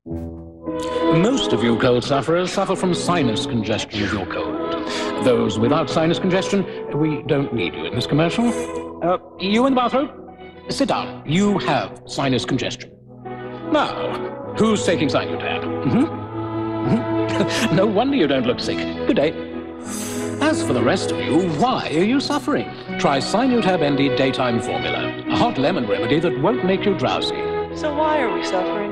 Most of you cold sufferers suffer from sinus congestion of your cold. Those without sinus congestion, we don't need you in this commercial. You in the bathroom? Sit down. You have sinus congestion. Now, who's taking Sinutab? No wonder you don't look sick. Good day. As for the rest of you, why are you suffering? Try Sinutab ND Daytime Formula, a hot lemon remedy that won't make you drowsy. So why are we suffering?